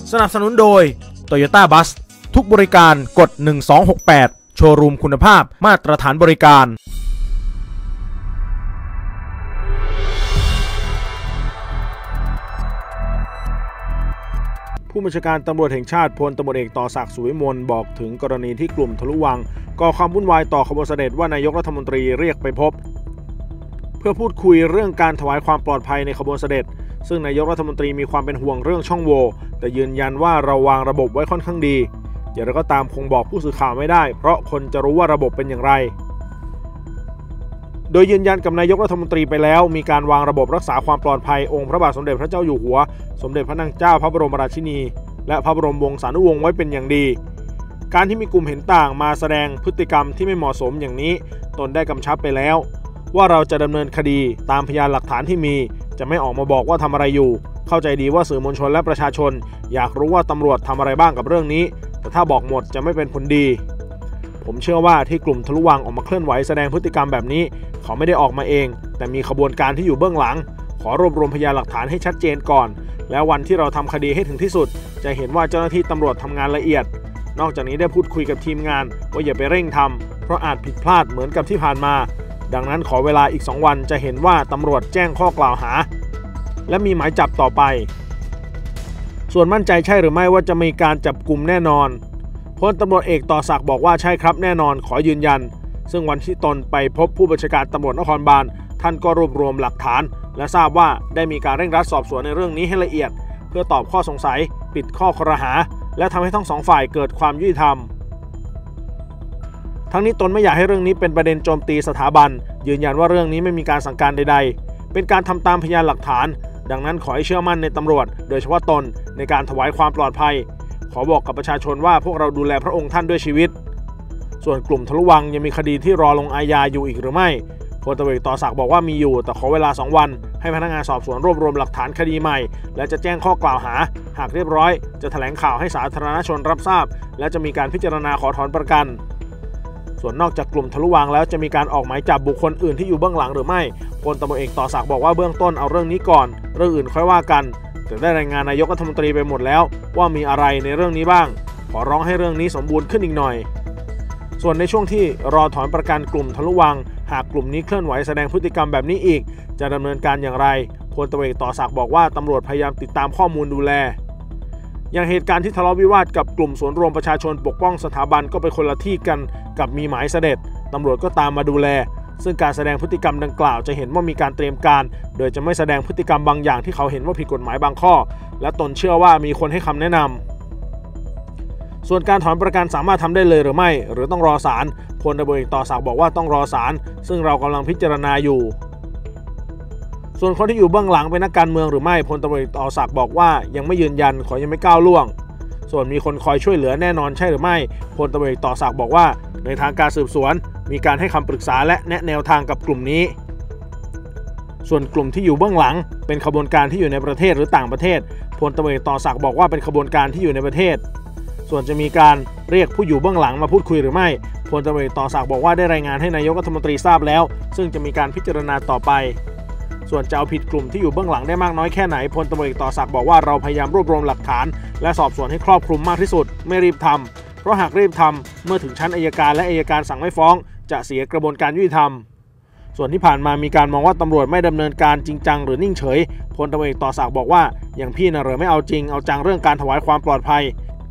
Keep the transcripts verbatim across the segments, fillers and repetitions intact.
สนับสนุนโดย Toyota Bus ทุกบริการกดหนึ่งสองหกแปดโชว์รูมคุณภาพมาตรฐานบริการผู้บัญชาการตำรวจแห่งชาติพลตำรวจเอกต่อศักดิ์ สุวิมลบอกถึงกรณีที่กลุ่มทะลุวังก่อความวุ่นวายต่อขบวนเสด็จว่านายกรัฐมนตรีเรียกไปพบเพื่อพูดคุยเรื่องการถวายความปลอดภัยในขบวนเสด็จซึ่งนายกรัฐมนตรีมีความเป็นห่วงเรื่องช่องโหว่แต่ยืนยันว่าเราวางระบบไว้ค่อนข้างดีอย่างไรก็ตามคงบอกผู้สื่อข่าวไม่ได้เพราะคนจะรู้ว่าระบบเป็นอย่างไรโดยยืนยันกับนายกรัฐมนตรีไปแล้วมีการวางระบบรักษาความปลอดภัยองค์พระบาทสมเด็จพระเจ้าอยู่หัวสมเด็จพระนางเจ้าพระบรมราชินีและพระบรมวงศานุวงศ์ไว้เป็นอย่างดีการที่มีกลุ่มเห็นต่างมาแสดงพฤติกรรมที่ไม่เหมาะสมอย่างนี้ตนได้กำชับไปแล้วว่าเราจะดำเนินคดีตามพยานหลักฐานที่มีจะไม่ออกมาบอกว่าทำอะไรอยู่เข้าใจดีว่าสื่อมวลชนและประชาชนอยากรู้ว่าตำรวจทำอะไรบ้างกับเรื่องนี้แต่ถ้าบอกหมดจะไม่เป็นผลดีผมเชื่อว่าที่กลุ่มทะลุวังออกมาเคลื่อนไหวแสดงพฤติกรรมแบบนี้เขาไม่ได้ออกมาเองแต่มีขบวนการที่อยู่เบื้องหลังขอรวบรวมพยานหลักฐานให้ชัดเจนก่อนแล้ววันที่เราทำคดีให้ถึงที่สุดจะเห็นว่าเจ้าหน้าที่ตำรวจทำงานละเอียดนอกจากนี้ได้พูดคุยกับทีมงานว่าอย่าไปเร่งทำเพราะอาจผิดพลาดเหมือนกับที่ผ่านมาดังนั้นขอเวลาอีกสองวันจะเห็นว่าตำรวจแจ้งข้อกล่าวหาและมีหมายจับต่อไปส่วนมั่นใจใช่หรือไม่ว่าจะมีการจับกุมแน่นอนพลตำรวจเอกต่อศักดิ์บอกว่าใช่ครับแน่นอนขอยืนยันซึ่งวันที่ตนไปพบผู้บัญชาการตำรวจนครบาลท่านก็รวบรวมหลักฐานและทราบว่าได้มีการเร่งรัดสอบสวนในเรื่องนี้ให้ละเอียดเพื่อตอบข้อสงสัยปิดข้อครหาและทำให้ทั้งสองฝ่ายเกิดความยุติธรรมทั้งนี้ตนไม่อยากให้เรื่องนี้เป็นประเด็นโจมตีสถาบันยืนยันว่าเรื่องนี้ไม่มีการสั่งการใดๆเป็นการทำตามพยานหลักฐานดังนั้นขอให้เชื่อมั่นในตำรวจโดยเฉพาะตนในการถวายความปลอดภัยขอบอกกับประชาชนว่าพวกเราดูแลพระองค์ท่านด้วยชีวิตส่วนกลุ่มทะลุวังยังมีคดีที่รอลงอาญาอยู่อีกหรือไม่พลตำรวจเอกต่อศักดิ์บอกว่ามีอยู่แต่ขอเวลาสองวันให้พนักงานสอบสวนรวบรวมหลักฐานคดีใหม่และจะแจ้งข้อกล่าวหาหากเรียบร้อยจะแถลงข่าวให้สาธารณชนรับทราบและจะมีการพิจารณาขอถอนประกันส่วนนอกจากกลุ่มทะลุวังแล้วจะมีการออกหมายจับบุคคลอื่นที่อยู่เบื้องหลังหรือไม่พลตำรวจเอกต่อศักดิ์บอกว่าเบื้องต้นเอาเรื่องนี้ก่อนเรื่องอื่นค่อยว่ากันแต่ได้รายงานนายกรัฐมนตรีไปหมดแล้วว่ามีอะไรในเรื่องนี้บ้างขอร้องให้เรื่องนี้สมบูรณ์ขึ้นอีกหน่อยส่วนในช่วงที่รอถอนประกันกลุ่มทะลุวังหากกลุ่มนี้เคลื่อนไหวแสดงพฤติกรรมแบบนี้อีกจะดำเนินการอย่างไรพลตำรวจเอกต่อศักดิ์บอกว่าตำรวจพยายามติดตามข้อมูลดูแลอย่างเหตุการณ์ที่ทะเลาะวิวาทกับกลุ่มศูนย์รวมประชาชนปกป้องสถาบันก็เป็นคนละที่กันกับมีหมายเสด็จตำรวจก็ตามมาดูแลซึ่งการแสดงพฤติกรรมดังกล่าวจะเห็นว่ามีการเตรียมการโดยจะไม่แสดงพฤติกรรมบางอย่างที่เขาเห็นว่าผิดกฎหมายบางข้อและตนเชื่อว่ามีคนให้คำแนะนำส่วนการถอนประกันสามารถทำได้เลยหรือไม่หรือต้องรอศาลพลตำรวจเอกต่อศักดิ์บอกว่าต้องรอศาลซึ่งเรากำลังพิจารณาอยู่ส่วนคนที่อยู่เบื้องหลังเป็นนักการเมืองหรือไม่พลตำรวจเอกต่อศักดิ์บอกว่ายังไม่ยืนยันขอยังไม่ก้าวล่วงส่วนมีคนคอยช่วยเหลือแน่นอนใช่หรือไม่พลตำรวจเอกต่อศักดิ์บอกว่าในทางการสืบสวนมีการให้คำปรึกษาและแนะแนวทางกับกลุ่มนี้ส่วนกลุ่มที่อยู่เบื้องหลังเป็นขบวนการที่อยู่ในประเทศหรือต่างประเทศพลตำรวจเอกต่อศักดิ์บอกว่าเป็นขบวนการที่อยู่ในประเทศส่วนจะมีการเรียกผู้อยู่เบื้องหลังมาพูดคุยหรือไม่พลตำรวจเอกต่อศักดิ์บอกว่าได้รายงานให้นายกรัฐมนตรีทราบแล้วซึ่งจะมีการพิจารณาต่อไปส่วนจะเอาผิดกลุ่มที่อยู่เบื้องหลังได้มากน้อยแค่ไหนพลตำรวจเอกต่อศักดิ์บอกว่าเราพยายามรวบรวมหลักฐานและสอบสวนให้ครอบคลุมมากที่สุดไม่รีบทำเพราะหากรีบทำเมื่อถึงชั้นอัยการและอัยการสั่งไม่ฟ้องจะเสียกระบวนการยุติธรรมส่วนที่ผ่านมามีการมองว่าตำรวจไม่ดำเนินการจริงจังหรือนิ่งเฉยพลตำรวจเอกต่อศักดิ์บอกว่าอย่างพี่น่ะเหรอไม่เอาจริงเอาจังเรื่องการถวายความปลอดภัย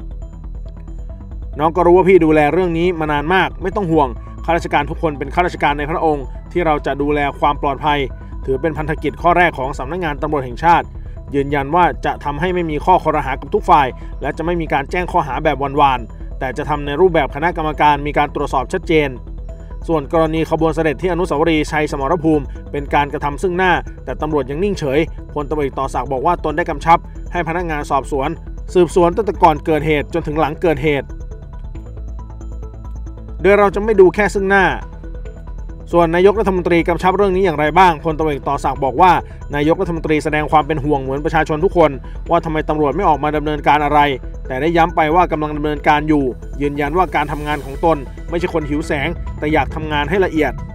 น้องก็รู้ว่าพี่ดูแลเรื่องนี้มานานมากไม่ต้องห่วงข้าราชการทุกคนเป็นข้าราชการในพระองค์ที่เราจะดูแลความปลอดภัยถือเป็นพันธกิจข้อแรกของสำนักงานตำรวจแห่งชาติยืนยันว่าจะทำให้ไม่มีข้อครหากับทุกฝ่ายและจะไม่มีการแจ้งข้อหาแบบวันๆแต่จะทำในรูปแบบคณะกรรมการมีการตรวจสอบชัดเจนส่วนกรณีขบวนเสด็จที่อนุสาวรีย์ชัยสมรภูมิเป็นการกระทำซึ่งหน้าแต่ตำรวจยังนิ่งเฉยพลตำรวจเอกต่อศักดิ์บอกว่าตนได้กำชับให้พนักงานสอบสวนสืบสวนตั้งแต่ก่อนเกิดเหตุจนถึงหลังเกิดเหตุโดยเราจะไม่ดูแค่ซึ่งหน้าส่วนนายกรัฐมนตรีกำชับเรื่องนี้อย่างไรบ้างพลตำรวจเอกต่อศักดิ์บอกว่านายกรัฐมนตรีแสดงความเป็นห่วงเหมือนประชาชนทุกคนว่าทำไมตำรวจไม่ออกมาดำเนินการอะไรแต่ได้ย้ำไปว่ากำลังดำเนินการอยู่ยืนยันว่าการทำงานของตนไม่ใช่คนหิวแสงแต่อยากทำงานให้ละเอียด